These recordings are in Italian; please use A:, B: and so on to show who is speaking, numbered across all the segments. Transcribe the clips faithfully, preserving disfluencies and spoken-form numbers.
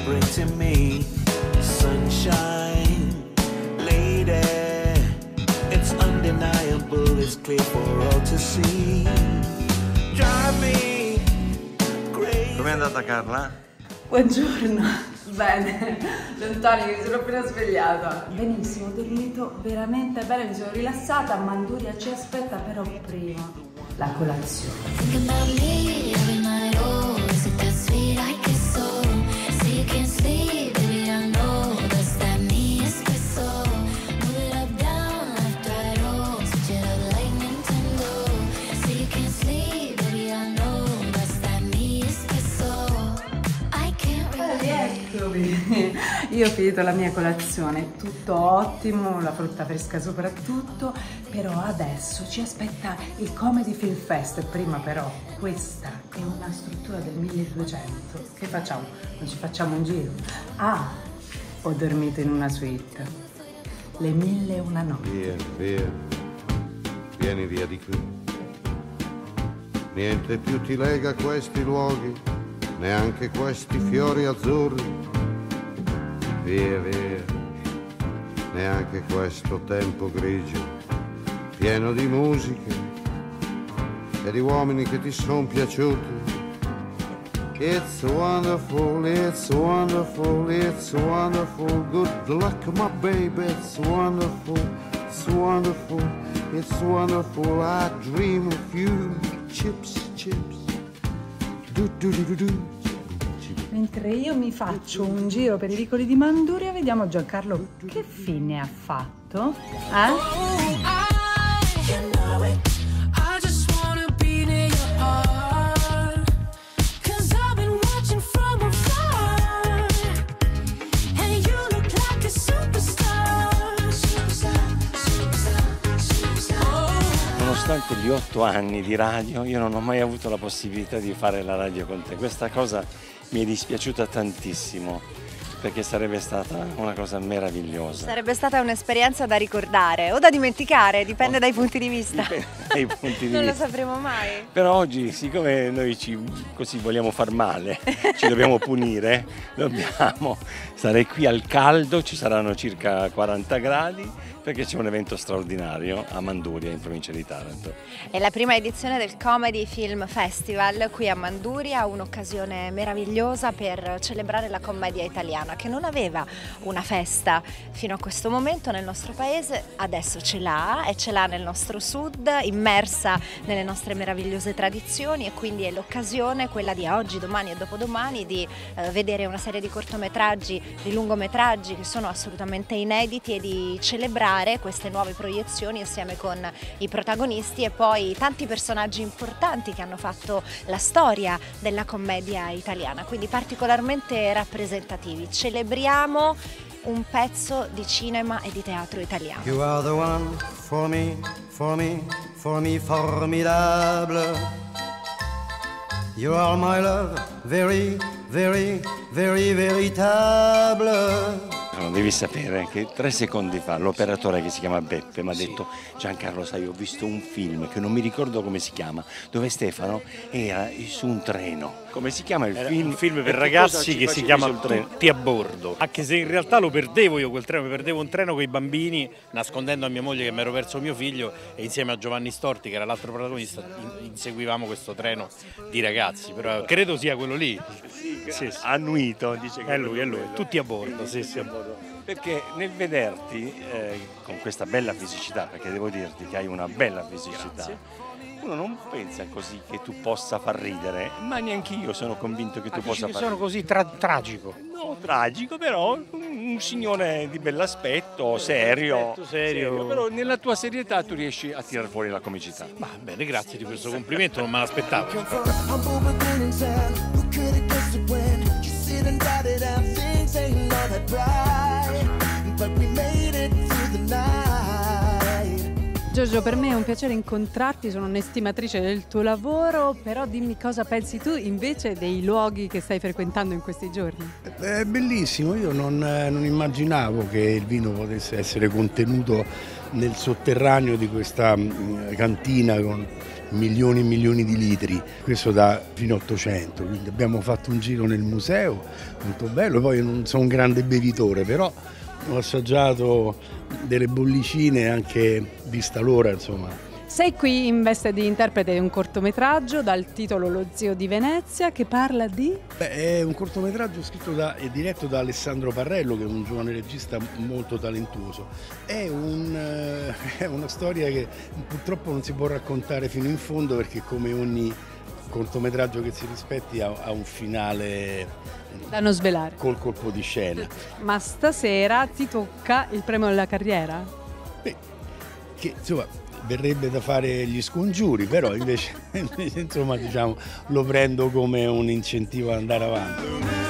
A: bring to me. Sunshine, lady, it's undeniable, it's clear for all to see. Drive me crazy.
B: Com'è andata Carla?
C: Buongiorno. Bene, lontani, mi sono appena svegliata. Benissimo, ho dormito veramente bene, mi sono rilassata. Manduria ci aspetta, però prima la colazione. Io ho finito la mia colazione, tutto ottimo, la frutta fresca soprattutto, però adesso ci aspetta il Comedy Film Fest. Prima però, questa è una struttura del milleduecento. Che facciamo? Non ci facciamo un giro? Ah, ho dormito in una suite. Le mille e una notti.
D: Via, via, vieni via di qui. Niente più ti lega a questi luoghi, neanche questi fiori azzurri. Via, via, neanche questo tempo grigio, pieno di musiche e di uomini che ti sono piaciuti. It's wonderful, it's wonderful, it's wonderful, good luck my baby, it's wonderful, it's wonderful, it's wonderful, I dream of you, chips, chips, do do do do do.
C: Mentre io mi faccio un giro per i vicoli di Manduria, vediamo Giancarlo che fine ha fatto. Eh?
B: Nonostante gli otto anni di radio, io non ho mai avuto la possibilità di fare la radio con te. Questa cosa mi è dispiaciuta tantissimo, perché sarebbe stata una cosa meravigliosa.
E: Sarebbe stata un'esperienza da ricordare o da dimenticare, dipende oh, dai punti di vista.
B: Dai punti di
E: non
B: vista.
E: lo sapremo mai.
B: Però oggi, siccome noi ci così vogliamo far male, ci dobbiamo punire, dobbiamo stare qui al caldo, ci saranno circa quaranta gradi, perché c'è un evento straordinario a Manduria, in provincia di Taranto.
E: È la prima edizione del Comedy Film Festival qui a Manduria, un'occasione meravigliosa per celebrare la commedia italiana, che non aveva una festa fino a questo momento nel nostro paese. Adesso ce l'ha, e ce l'ha nel nostro sud, immersa nelle nostre meravigliose tradizioni, e quindi è l'occasione, quella di oggi, domani e dopodomani, di eh, vedere una serie di cortometraggi, di lungometraggi che sono assolutamente inediti, e di celebrare queste nuove proiezioni assieme con i protagonisti e poi tanti personaggi importanti che hanno fatto la storia della commedia italiana, quindi particolarmente rappresentativi. Celebriamo un pezzo di cinema e di teatro italiano.
F: You are the one for me, for me, for me formidable. You are my love, very, very, very véritable.
B: Devi sapere che tre secondi fa l'operatore, che si chiama Beppe, mi ha detto: Giancarlo, sai, ho visto un film che non mi ricordo come si chiama, dove Stefano era su un treno. Come si chiama il
G: era
B: film?
G: Un film per ragazzi che si chiama Tutti a bordo. Anche se in realtà lo perdevo io quel treno, mi perdevo un treno con i bambini, nascondendo a mia moglie che mi ero perso mio figlio, e insieme a Giovanni Storti, che era l'altro protagonista, inseguivamo questo treno di ragazzi. Però credo sia quello lì.
B: Sì, sì, sì. Annuito, dice che
G: è lui, è lui, tutti a bordo, sì, sì.
B: Perché nel vederti eh, con questa bella fisicità, perché devo dirti che hai una bella fisicità, grazie, uno non pensa così che tu possa far ridere, ma neanche io sono convinto che tu
G: ah,
B: possa
G: che
B: far
G: sono
B: ridere.
G: Così tra tragico.
B: No, tragico, però un signore di bell'aspetto, serio,
G: serio. serio,
B: però nella tua serietà tu riesci a tirar fuori la comicità.
G: Va bene, grazie di questo complimento, non me l'aspettavo.
C: Giorgio, per me è un piacere incontrarti, sono un'estimatrice del tuo lavoro, però dimmi cosa pensi tu invece dei luoghi che stai frequentando in questi giorni.
H: È bellissimo, io non, non immaginavo che il vino potesse essere contenuto nel sotterraneo di questa mh, cantina con milioni e milioni di litri, questo da fino ottocento, quindi abbiamo fatto un giro nel museo, molto bello. Poi non sono un grande bevitore, però ho assaggiato delle bollicine anche vista l'ora, insomma.
C: Sei qui in veste di interprete di un cortometraggio dal titolo Lo zio di Venezia, che parla di...
H: Beh, è un cortometraggio scritto da, e diretto da Alessandro Parrello, che è un giovane regista molto talentuoso. È, un, eh, è una storia che purtroppo non si può raccontare fino in fondo, perché come ogni cortometraggio che si rispetti ha, ha un finale
C: da non svelare,
H: col colpo di scena.
C: Ma stasera ti tocca il premio della carriera?
H: Beh, che insomma verrebbe da fare gli scongiuri, però invece, invece insomma diciamo lo prendo come un incentivo ad andare avanti.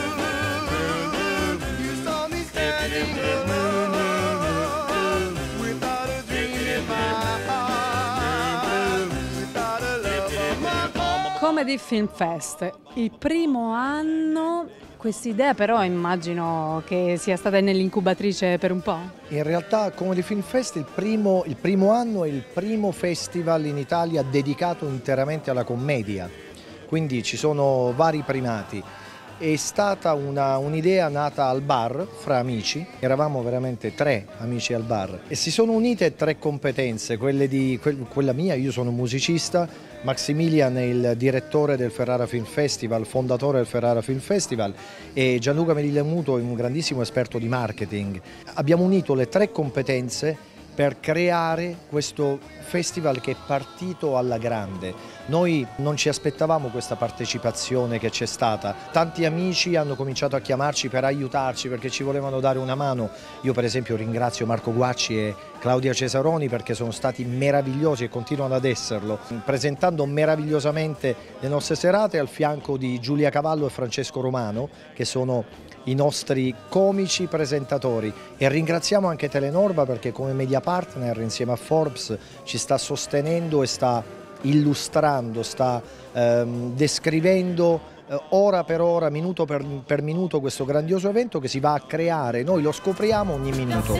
C: Comedy Film Fest, il primo anno, quest'idea però immagino che sia stata nell'incubatrice per un po'?
I: In realtà Comedy Film Fest il primo, il primo anno è il primo festival in Italia dedicato interamente alla commedia, quindi ci sono vari primati. È stata una, un'idea nata al bar fra amici, eravamo veramente tre amici al bar e si sono unite tre competenze, quelle di, quella mia, io sono musicista, Maximilian è il direttore del Ferrara Film Festival, fondatore del Ferrara Film Festival, e Gianluca Melilemuto è un grandissimo esperto di marketing. Abbiamo unito le tre competenze per creare questo festival che è partito alla grande. Noi non ci aspettavamo questa partecipazione che c'è stata. Tanti amici hanno cominciato a chiamarci per aiutarci perché ci volevano dare una mano. Io per esempio ringrazio Marco Guacci e Claudia Cesaroni perché sono stati meravigliosi e continuano ad esserlo, presentando meravigliosamente le nostre serate al fianco di Giulia Cavallo e Francesco Romano, che sono i nostri comici presentatori, e ringraziamo anche Telenorba perché come media partner insieme a Forbes ci sta sostenendo e sta illustrando, sta ehm, descrivendo eh, ora per ora, minuto per, per minuto questo grandioso evento che si va a creare. Noi lo scopriamo ogni minuto.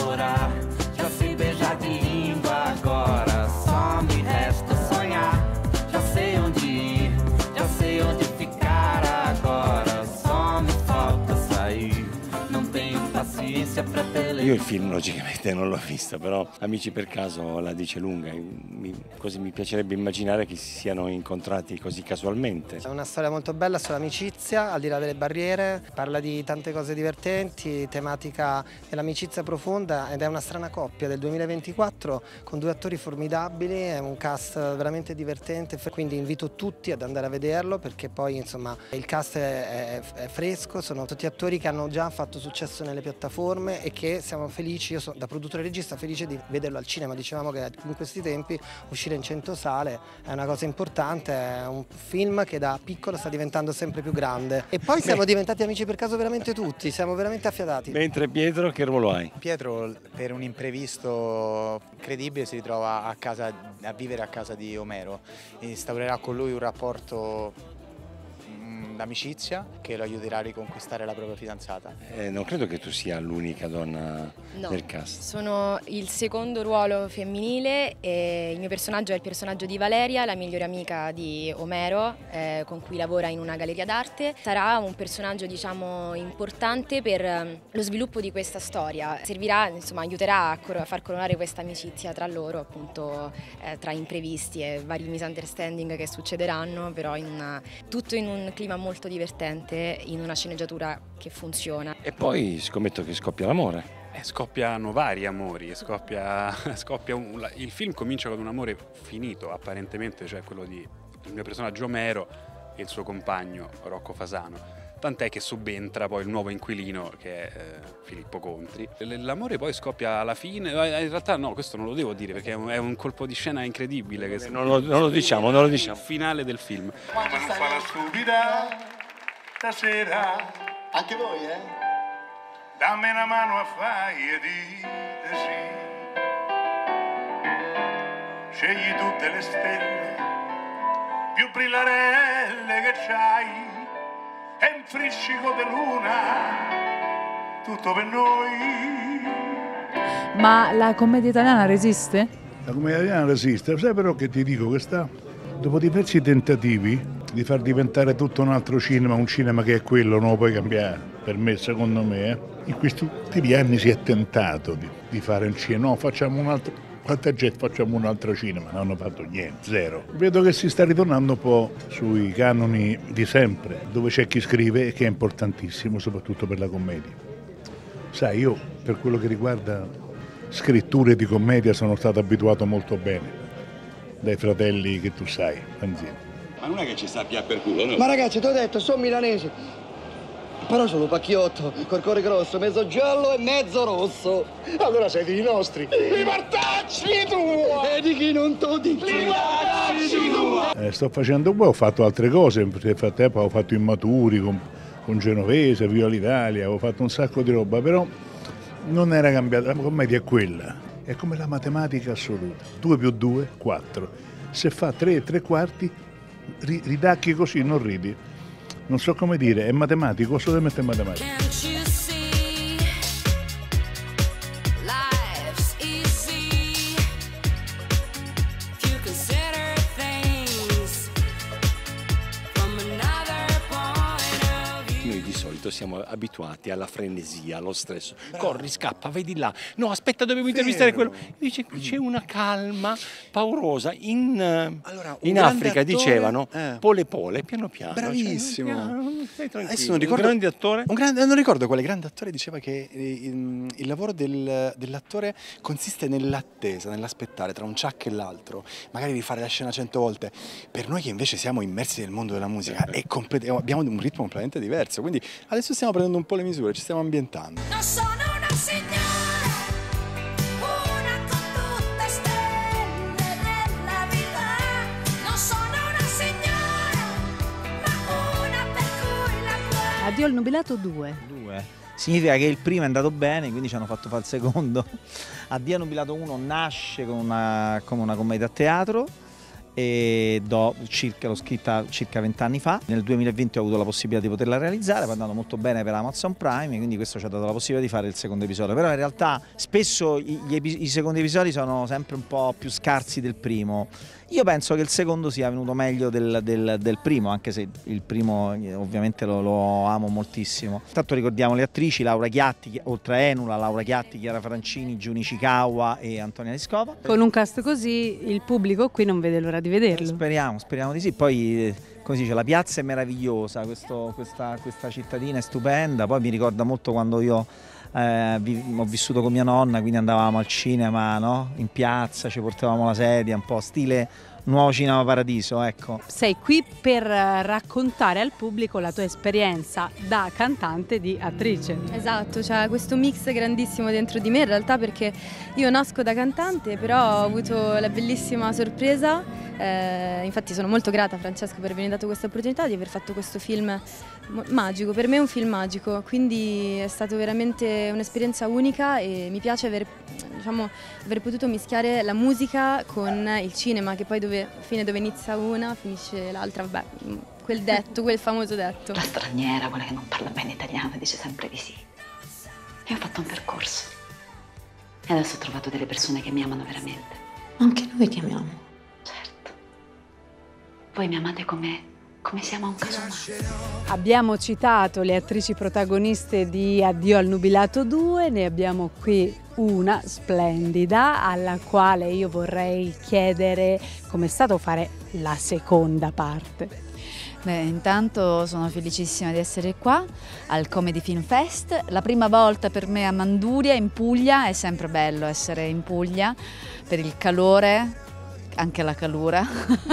B: Io il film logicamente non l'ho visto, però Amici per caso la dice lunga, mi, così mi piacerebbe immaginare che si siano incontrati così casualmente.
J: È una storia molto bella sull'amicizia, al di là delle barriere, parla di tante cose divertenti, tematica dell'amicizia profonda, ed è una strana coppia del duemilaventiquattro con due attori formidabili, è un cast veramente divertente, quindi invito tutti ad andare a vederlo perché poi insomma il cast è, è, è fresco, sono tutti attori che hanno già fatto successo nelle piattaforme e che siamo felici, io sono da produttore e regista felice di vederlo al cinema. Dicevamo che in questi tempi uscire in cento sale è una cosa importante, è un film che da piccolo sta diventando sempre più grande e poi siamo Beh. diventati amici per caso veramente tutti, siamo veramente affiatati.
B: Mentre Pietro, che ruolo hai?
K: Pietro per un imprevisto incredibile si ritrova a, casa, a vivere a casa di Omero, instaurerà con lui un rapporto d'amicizia che lo aiuterà a riconquistare la propria fidanzata.
B: Eh, non credo che tu sia l'unica donna
L: no,
B: del cast.
L: Sono il secondo ruolo femminile e il mio personaggio è il personaggio di Valeria, la migliore amica di Omero, eh, con cui lavora in una galleria d'arte. Sarà un personaggio diciamo importante per um, lo sviluppo di questa storia. Servirà, insomma, aiuterà a, a far coronare questa amicizia tra loro, appunto eh, tra imprevisti e vari misunderstanding che succederanno, però in una, tutto in un clima molto divertente, in una sceneggiatura che funziona.
B: E poi scommetto che scoppia l'amore.
M: Eh, scoppiano vari amori, scoppia, scoppia un, il film comincia con un amore finito apparentemente, cioè quello di il mio personaggio Omero e il suo compagno Rocco Fasano, tant'è che subentra poi il nuovo inquilino che è eh, Filippo Contri. L'amore poi scoppia alla fine, in realtà no, questo non lo devo dire perché è un, è un colpo di scena incredibile. Che
B: non, lo, non lo diciamo, non lo diciamo.
M: Il finale del film.
N: Quando non fa la stupida stasera,
O: anche voi eh?
N: Dammi una mano a fare e dite sì. Scegli tutte le stelle più brillarelle che c'hai e un friscico di luna tutto per noi.
O: Ma la commedia italiana resiste?
P: La commedia italiana resiste, sai però che ti dico che sta, dopo diversi tentativi di far diventare tutto un altro cinema, un cinema che è quello, non lo puoi cambiare, per me, secondo me, eh. In questi ultimi anni si è tentato di, di fare un cinema, no, facciamo un altro, quanta gente facciamo un altro cinema, non hanno fatto niente, zero. Vedo che si sta ritornando un po' sui canoni di sempre, dove c'è chi scrive e che è importantissimo, soprattutto per la commedia. Sai, io per quello che riguarda scritture di commedia sono stato abituato molto bene dai fratelli che tu sai, Panzini.
Q: Ma non è che ci sappia per culo, no?
R: Ma ragazzi, ti ho detto, sono milanese, però sono pacchiotto, col cuore grosso, mezzo giallo e mezzo rosso.
S: Allora sei dei nostri. Li mortacci tu!
R: E di chi non to dico?
S: Li mortacci tu!
P: Eh, sto facendo un po', ho fatto altre cose, nel frattempo ho fatto Immaturi con, con Genovese, Viva l'Italia, ho fatto un sacco di roba, però non era cambiata, la commedia è quella, è come la matematica assoluta, due più due, quattro, se fa tre e tre quarti, ridacchi così, non ridi, non so come dire, è matematico, assolutamente è matematico.
B: Siamo abituati alla frenesia, allo stress. Bravo. Corri, scappa, vedi là. No, aspetta, dovevo intervistare quello. Invece qui c'è una calma paurosa. In, allora, in Africa attore, dicevano eh. pole pole, piano piano.
T: Bravissimo.
B: Cioè, piano, stai tranquillo.
T: Adesso non ricordo,
B: un grande attore?
T: Un grande, non ricordo quale grande attore diceva che il, il lavoro del, dell'attore consiste nell'attesa, nell'aspettare tra un ciak e l'altro, magari rifare la scena cento volte. Per noi che invece siamo immersi nel mondo della musica è complet- abbiamo un ritmo completamente diverso, quindi adesso stiamo prendendo un po' le misure, ci stiamo ambientando.
U: Non sono una signora, una con tutte stelle della vita. Non sono una signora, ma una per cui la guarda.
O: Addio al nubilato due.
V: Due. Significa che il primo è andato bene, quindi ci hanno fatto fare il secondo. Addio al nubilato uno nasce con una, come una commedia a teatro. E do, circa, l'ho scritta circa vent'anni fa. Nel duemilaventi ho avuto la possibilità di poterla realizzare, poi è andato molto bene per Amazon Prime, quindi questo ci ha dato la possibilità di fare il secondo episodio. Però in realtà spesso gli epi- i secondi episodi sono sempre un po' più scarsi del primo. Io penso che il secondo sia venuto meglio del, del, del primo, anche se il primo ovviamente lo, lo amo moltissimo. Intanto ricordiamo le attrici: Laura Chiatti, oltre a Enula, Laura Chiatti, Chiara Francini, Giuni Ishikawa e Antonia Liscova.
O: Con un cast così il pubblico qui non vede l'ora di vederlo.
V: Speriamo, speriamo di sì. Poi come si dice, la piazza è meravigliosa, questo, questa, questa cittadina è stupenda. Poi mi ricorda molto quando io Eh, ho vissuto con mia nonna, quindi andavamo al cinema, no? In piazza, ci portavamo la sedia, un po' stile Nuovo Cinema Paradiso, ecco.
O: Sei qui per raccontare al pubblico la tua esperienza da cantante di attrice.
L: Esatto, c'è questo mix grandissimo dentro di me in realtà, perché io nasco da cantante, però ho avuto la bellissima sorpresa, eh, infatti sono molto grata a Francesco per avermi dato questa opportunità di aver fatto questo film magico. Per me è un film magico, quindi è stato veramente un'esperienza unica e mi piace aver, diciamo, aver potuto mischiare la musica con il cinema, che poi dove, fine dove inizia una finisce l'altra, vabbè, quel detto, quel famoso detto.
W: La straniera, quella che non parla bene italiano, dice sempre di sì. Io ho fatto un percorso e adesso ho trovato delle persone che mi amano veramente. Anche noi ti amiamo. Certo. Voi mi amate come... come siamo a un caso umano.
O: Abbiamo citato le attrici protagoniste di Addio al nubilato due, ne abbiamo qui una splendida alla quale io vorrei chiedere com'è stato fare la seconda parte.
X: Beh, intanto sono felicissima di essere qua al Comedy Film Fest, la prima volta per me a Manduria, in Puglia. È sempre bello essere in Puglia per il calore, anche la calura,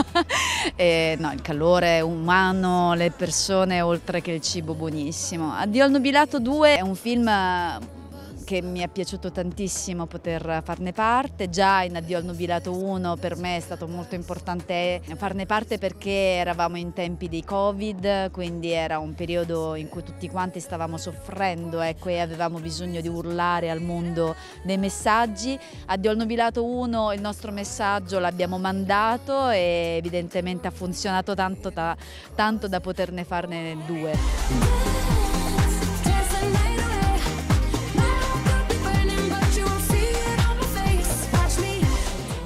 X: e, no, il calore umano, le persone, oltre che il cibo buonissimo. Addio al nubilato due è un film che mi è piaciuto tantissimo poter farne parte. Già in Addio al nubilato uno per me è stato molto importante farne parte perché eravamo in tempi di Covid, quindi era un periodo in cui tutti quanti stavamo soffrendo, ecco, e avevamo bisogno di urlare al mondo dei messaggi. Addio al nubilato uno, il nostro messaggio l'abbiamo mandato e evidentemente ha funzionato tanto, ta, tanto da poterne farne due.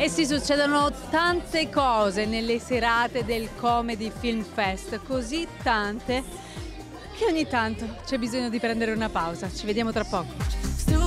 O: E sì, succedono tante cose nelle serate del Comedy Film Fest, così tante che ogni tanto c'è bisogno di prendere una pausa. Ci vediamo tra poco.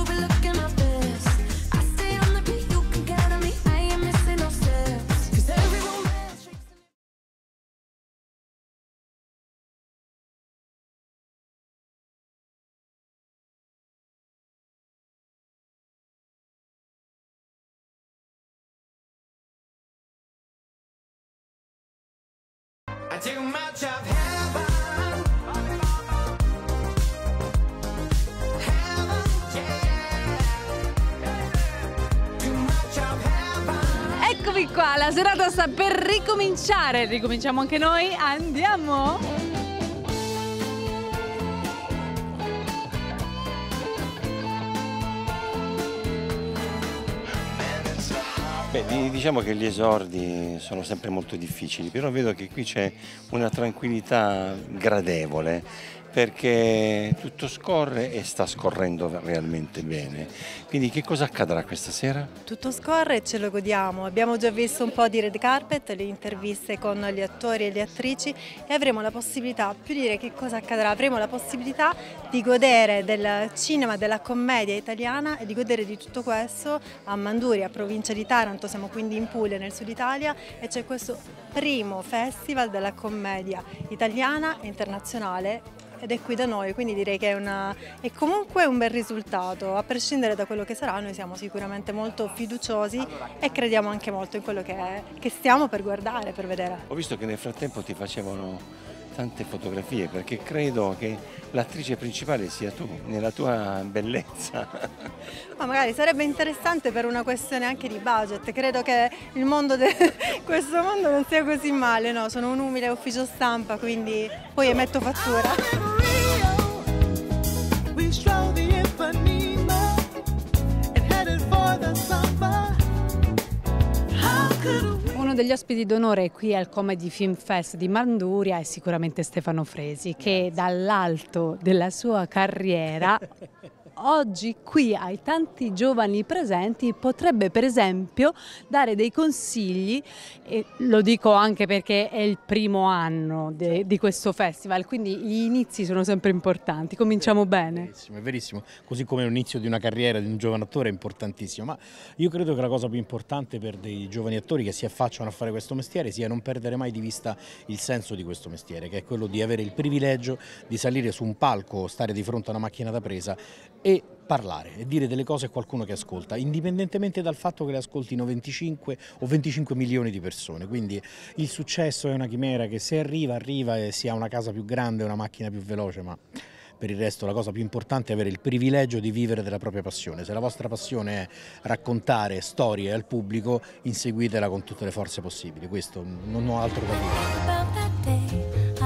O: Eccomi qua, la serata sta per ricominciare. Ricominciamo anche noi? Andiamo!
B: Beh, diciamo che gli esordi sono sempre molto difficili, però vedo che qui c'è una tranquillità gradevole, perché tutto scorre e sta scorrendo realmente bene. Quindi che cosa accadrà questa sera?
A: Tutto scorre e ce lo godiamo. Abbiamo già visto un po' di red carpet, le interviste con gli attori e le attrici e avremo la possibilità, più dire che cosa accadrà, avremo la possibilità di godere del cinema, della commedia italiana e di godere di tutto questo a Manduria, provincia di Taranto, siamo quindi in Puglia, nel sud Italia, e c'è questo primo festival della commedia italiana e internazionale ed è qui da noi, quindi direi che è, una, è comunque un bel risultato. A prescindere da quello che sarà, noi siamo sicuramente molto fiduciosi e crediamo anche molto in quello che, è, che stiamo per guardare, per vedere.
B: Ho visto che nel frattempo ti facevano tante fotografie, perché credo che l'attrice principale sia tu, nella tua bellezza.
A: Ma magari sarebbe interessante per una questione anche di budget, credo che il mondo de... questo mondo non sia così male, no? Sono un umile ufficio stampa, quindi poi emetto fattura.
O: Uno degli ospiti d'onore qui al Comedy Film Fest di Manduria è sicuramente Stefano Fresi, che dall'alto della sua carriera oggi qui ai tanti giovani presenti potrebbe per esempio dare dei consigli, e lo dico anche perché è il primo anno de, di questo festival, quindi gli inizi sono sempre importanti. Cominciamo bene.
G: È verissimo, è verissimo, così come l'inizio di una carriera di un giovane attore è importantissimo, ma io credo che la cosa più importante per dei giovani attori che si affacciano a fare questo mestiere sia non perdere mai di vista il senso di questo mestiere, che è quello di avere il privilegio di salire su un palco, stare di fronte a una macchina da presa e parlare e dire delle cose a qualcuno che ascolta, indipendentemente dal fatto che le ascoltino venticinque o venticinque milioni di persone. Quindi il successo è una chimera che se arriva, arriva e si ha una casa più grande, una macchina più veloce, ma per il resto la cosa più importante è avere il privilegio di vivere della propria passione. Se la vostra passione è raccontare storie al pubblico, inseguitela con tutte le forze possibili. Questo non ho altro da dire.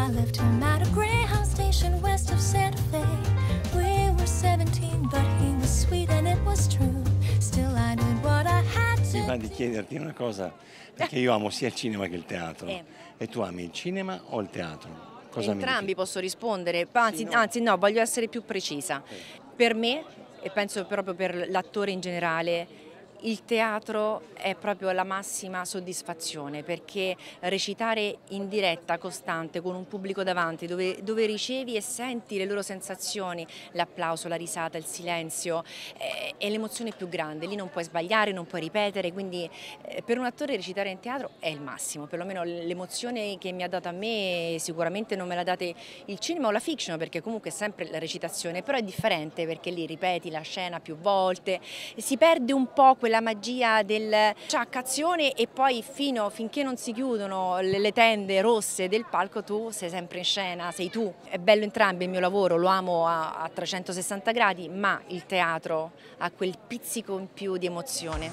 B: Mi va di chiederti una cosa, perché io amo sia il cinema che il teatro.
D: Eh.
B: E tu ami il cinema o il teatro? Cosa
D: Entrambi posso rispondere, anzi, anzi no, voglio essere più precisa. Per me, e penso proprio per l'attore in generale, il teatro è proprio la massima soddisfazione, perché recitare in diretta costante con un pubblico davanti dove, dove ricevi e senti le loro sensazioni, l'applauso, la risata, il silenzio, è, è l'emozione più grande. Lì non puoi sbagliare, non puoi ripetere, quindi eh, per un attore recitare in teatro è il massimo, perlomeno l'emozione che mi ha dato a me sicuramente non me l'ha data il cinema o la fiction, perché comunque è sempre la recitazione, però è differente perché lì ripeti la scena più volte, si perde un po' quella la magia del ciac azione e poi fino, finché non si chiudono le, le tende rosse del palco tu sei sempre in scena, sei tu. È bello entrambi il mio lavoro, lo amo a, a trecentosessanta gradi, ma il teatro ha quel pizzico in più di emozione.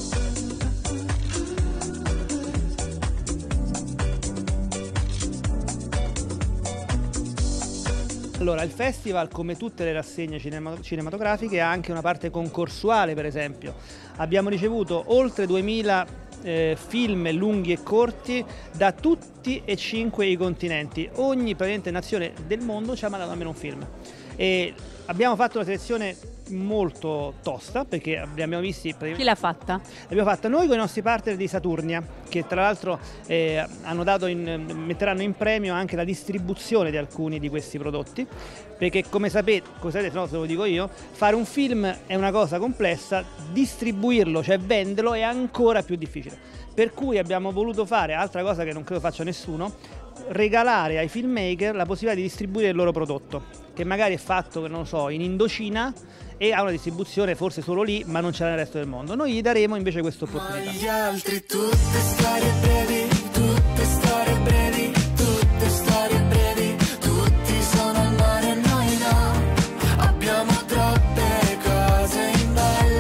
E: Allora, il festival, come tutte le rassegne cinematografiche, ha anche una parte concorsuale, per esempio. Abbiamo ricevuto oltre duemila eh, film lunghi e corti da tutti e cinque i continenti. Ogni praticamente nazione del mondo ci ha mandato almeno un film. E abbiamo fatto una selezione molto tosta perché abbiamo visti.
O: Chi l'ha fatta?
E: L'abbiamo fatta noi con i nostri partner di Saturnia, che tra l'altro eh, hanno dato in, metteranno in premio anche la distribuzione di alcuni di questi prodotti, perché come sapete, come sapete, no, se lo dico io, fare un film è una cosa complessa, distribuirlo, cioè venderlo, è ancora più difficile. Per cui abbiamo voluto fare, altra cosa che non credo faccia nessuno, regalare ai filmmaker la possibilità di distribuire il loro prodotto, che magari è fatto, non so, in Indocina e ha una distribuzione forse solo lì, ma non c'è nel resto del mondo. Noi gli daremo invece questa opportunità.
U: Gli altri tutte storie brevi, tutte storie brevi, tutte storie brevi, tutti sono al mare e noi no, abbiamo troppe cose in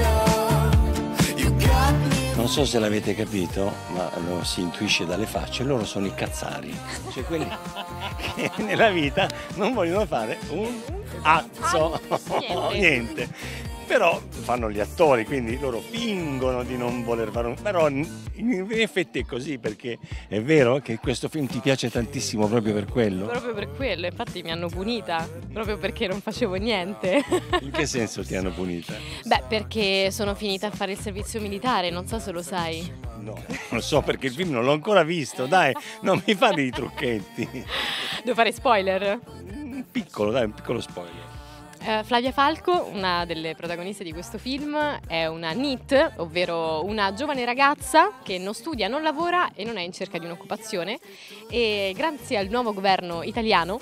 U: ballo. You got me.
B: Non so se l'avete capito, ma lo si intuisce dalle facce, loro sono i cazzari, cioè quelli che nella vita non vogliono fare un azzo,
C: niente.
B: niente. Però fanno gli attori, quindi loro fingono di non voler fare un... Però in effetti è così, perché è vero che questo film ti piace tantissimo proprio per quello.
C: Proprio per quello, infatti mi hanno punita, proprio perché non facevo niente.
B: In che senso ti hanno punita?
C: Beh, perché sono finita a fare il servizio militare, non so se lo sai.
B: No, non lo so perché il film non l'ho ancora visto, dai, non mi fare dei trucchetti.
C: Devo fare spoiler?
B: Un piccolo, dai, un piccolo spoiler.
C: Uh, Flavia Falco, una delle protagoniste di questo film, è una N I T, ovvero una giovane ragazza che non studia, non lavora e non è in cerca di un'occupazione, e grazie al nuovo governo italiano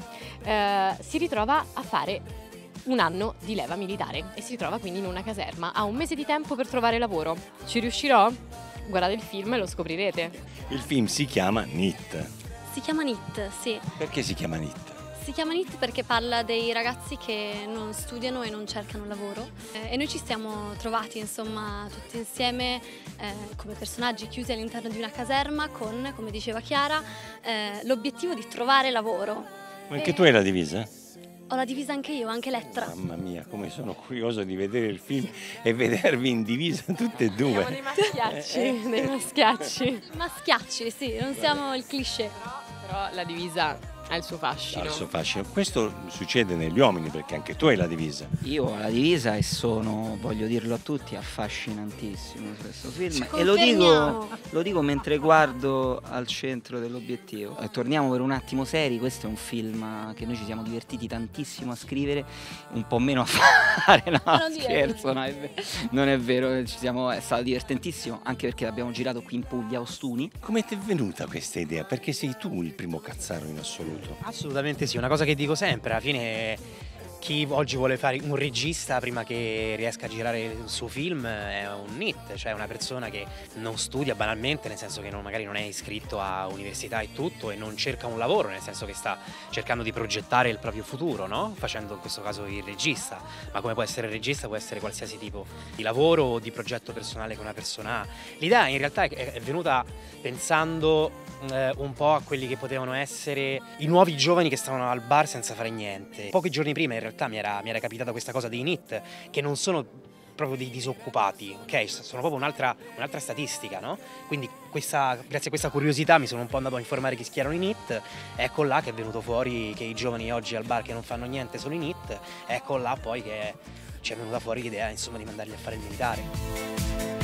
C: uh, si ritrova a fare un anno di leva militare e si ritrova quindi in una caserma. Ha un mese di tempo per trovare lavoro. Ci riuscirò? Guardate il film e lo scoprirete.
B: Il film si chiama N I T.
F: Si chiama N I T, sì.
B: Perché si chiama N I T?
F: Si chiama N I T perché parla dei ragazzi che non studiano e non cercano lavoro eh, e noi ci siamo trovati insomma tutti insieme eh, come personaggi chiusi all'interno di una caserma con, come diceva Chiara, eh, l'obiettivo di trovare lavoro.
B: Ma anche
F: e
B: tu hai la divisa?
F: Ho la divisa anche io, anche Elettra.
B: Mamma mia, come sono curioso di vedere il film e vedervi in divisa tutte e due.
C: Siamo dei maschiacci, dei maschiacci.
F: Maschiacci, sì, non siamo il cliché.
C: Però la divisa ha il suo fascino.
B: Ha il suo fascino. Questo succede negli uomini perché anche tu hai la divisa.
H: Io ho la divisa e sono, voglio dirlo a tutti, affascinantissimo questo film.
F: Ci
H: E lo dico,
F: confermiamo.
H: lo dico mentre guardo al centro dell'obiettivo. E torniamo per un attimo seri, questo è un film che noi ci siamo divertiti tantissimo a scrivere, un po' meno a fare, no,
F: non
H: scherzo, no, è vero. Non è vero, ci siamo, è stato divertentissimo, anche perché l'abbiamo girato qui in Puglia, a Ostuni.
B: Come ti è venuta questa idea? Perché sei tu il primo cazzaro in assoluto.
I: Assolutamente sì, una cosa che dico sempre, alla fine chi oggi vuole fare un regista prima che riesca a girare il suo film è un N I T, cioè una persona che non studia banalmente, nel senso che non, magari non è iscritto a università e tutto, e non cerca un lavoro, nel senso che sta cercando di progettare il proprio futuro, no? Facendo in questo caso il regista, ma come può essere il regista può essere qualsiasi tipo di lavoro o di progetto personale che una persona ha. L'idea in realtà è, è venuta pensando eh, un po' a quelli che potevano essere i nuovi giovani che stavano al bar senza fare niente. Pochi giorni prima in realtà mi era, mi era capitata questa cosa dei N I T, che non sono proprio dei disoccupati, ok? Sono proprio un'altra, un'altra statistica, no? Quindi questa, grazie a questa curiosità mi sono un po' andato a informare chi erano i N I T, ecco là che è venuto fuori che i giovani oggi al bar che non fanno niente sono i N I T, ecco là poi che ci è venuta fuori l'idea insomma di mandarli a fare il militare.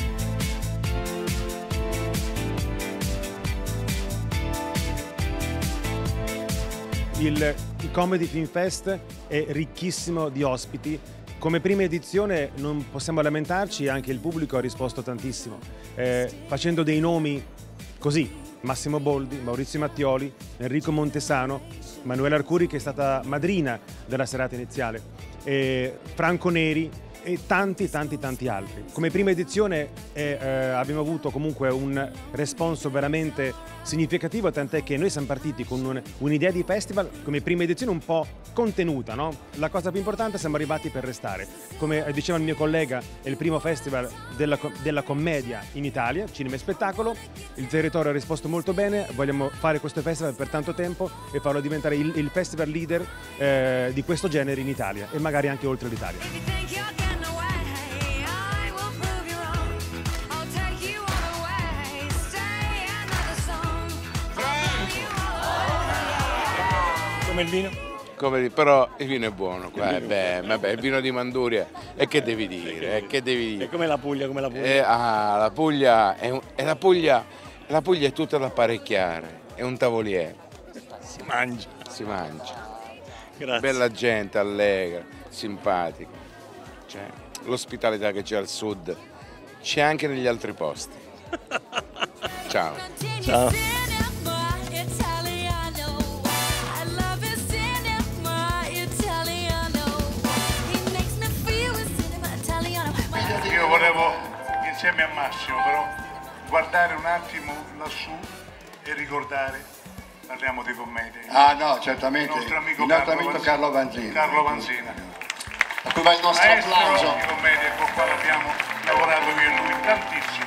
Y: Il Comedy Film Fest è ricchissimo di ospiti. Come prima edizione non possiamo lamentarci, anche il pubblico ha risposto tantissimo, eh, facendo dei nomi così: Massimo Boldi, Maurizio Mattioli, Enrico Montesano, Manuela Arcuri, che è stata madrina della serata iniziale, eh, Franco Neri e tanti tanti tanti altri. Come prima edizione eh, eh, abbiamo avuto comunque un responso veramente significativo, tant'è che noi siamo partiti con un, un'idea di festival come prima edizione un po' contenuta, no? La cosa più importante, siamo arrivati per restare. Come diceva il mio collega, è il primo festival della, della commedia in Italia, cinema e spettacolo. Il territorio ha risposto molto bene, vogliamo fare questo festival per tanto tempo e farlo diventare il, il festival leader eh, di questo genere in Italia e magari anche oltre l'Italia.
B: Come il vino?
J: come di- però il vino è buono qua, eh, beh, vabbè, il vino di Manduria, e che devi dire, e che devi dire.
B: È come la Puglia, come la Puglia.
J: Eh, ah, la Puglia è, un- è la Puglia, la Puglia è tutta da apparecchiare, è un tavoliere.
B: Si mangia.
J: Si mangia.
B: Grazie.
J: Bella gente, allegra, simpatica. Cioè, l'ospitalità che c'è al sud c'è anche negli altri posti. Ciao.
B: Ciao.
P: Io volevo, insieme a Massimo, però, guardare un attimo lassù e ricordare, parliamo di commedia.
S: Ah no, certamente,
P: Il nostro amico,
S: il nostro
P: Carlo,
S: amico Carlo Vanzina.
P: Carlo Vanzina.
S: A cui va il nostro
P: Maestro
S: applauso.
P: di commedia, con quale abbiamo lavorato io e lui tantissimo.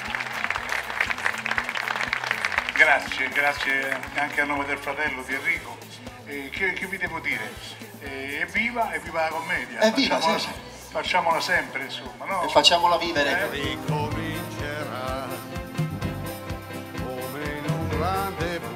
P: Grazie, grazie anche a nome del fratello di Enrico. Eh, che, che vi devo dire? Eh, evviva, evviva la commedia.
S: Evviva,
P: facciamola,
S: sì,
P: facciamola sempre, insomma, no?
S: E facciamola vivere.
P: Eh?
K: Ricomincerà come in un rendezvous.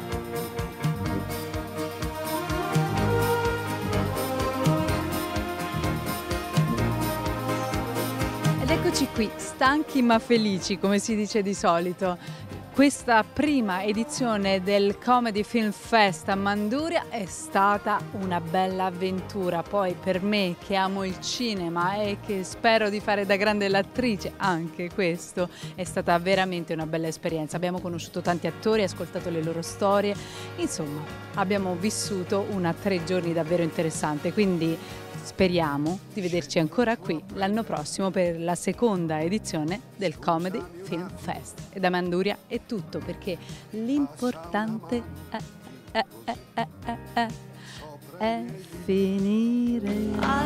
O: Ed eccoci qui, stanchi ma felici, come si dice di solito. Questa prima edizione del Comedy Film Fest a Manduria è stata una bella avventura. Poi per me, che amo il cinema e che spero di fare da grande l'attrice, anche questo è stata veramente una bella esperienza. Abbiamo conosciuto tanti attori, ascoltato le loro storie, insomma abbiamo vissuto una tre giorni davvero interessante, quindi speriamo di vederci ancora qui l'anno prossimo per la seconda edizione del Comedy Film Fest. E da Manduria è tutto, perché l'importante è, è, è, è, è, è finire.